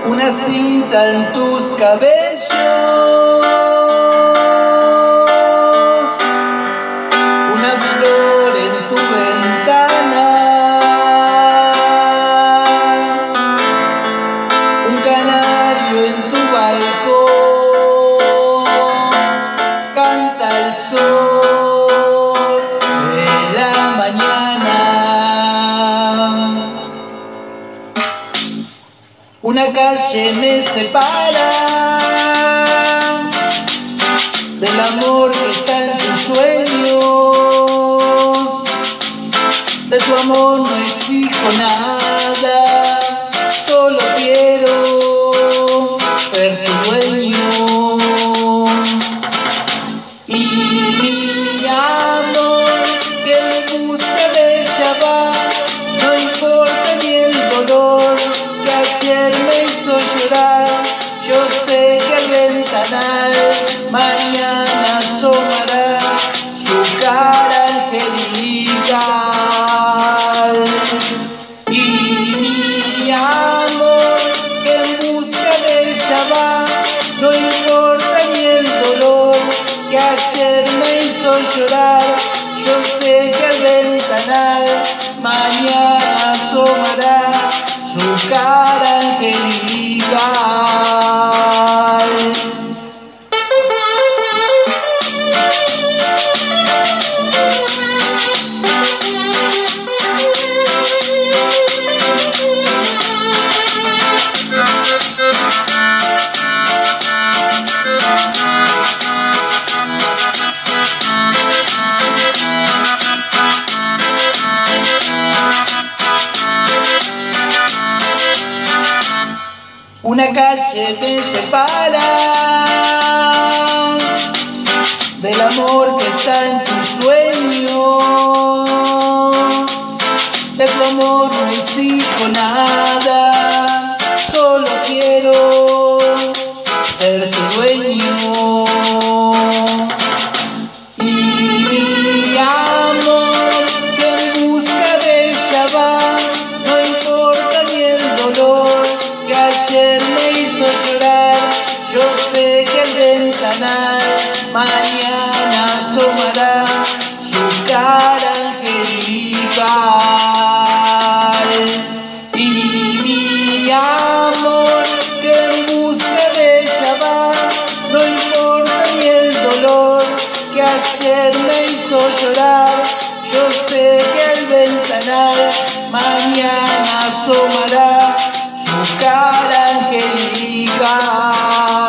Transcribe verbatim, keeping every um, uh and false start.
una cinta en tus cabellos, una flor en tu ventana, un canario en tu balcón, canta el sol de la mañana. Una calle me separa del amor que está en tus sueños. De tu amor no exijo nada, solo quiero ser tu dueño. Y mi amor que en busca de ella va, no importa ni el dolor que ayer me hizo llorar. Yo sé que el ventanal mañana asomará su cara angelical. Y mi amor que en busca de ella va, no importa ni el dolor que ayer me hizo llorar. Yo sé que el ventanal mañana asomará su cara angelical. Una calle me separa del amor que está en tus sueños. De tu amor no exijo nada, solo quiero ser tu dueño. Y mi amor que en busca de ella va, no importa ni el dolor que ayer me hizo llorar. Yo sé que el ventanal mañana asomará su cara angelical. Y mi amor que en busca de ella va, no importa ni el dolor que ayer me hizo llorar. Yo sé que el ventanal mañana asomará su cara angelical.